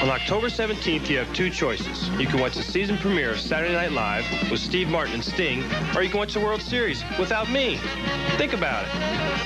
On October 17th, you have two choices. You can watch the season premiere of Saturday Night Live with Steve Martin and Sting, or you can watch the World Series without me. Think about it.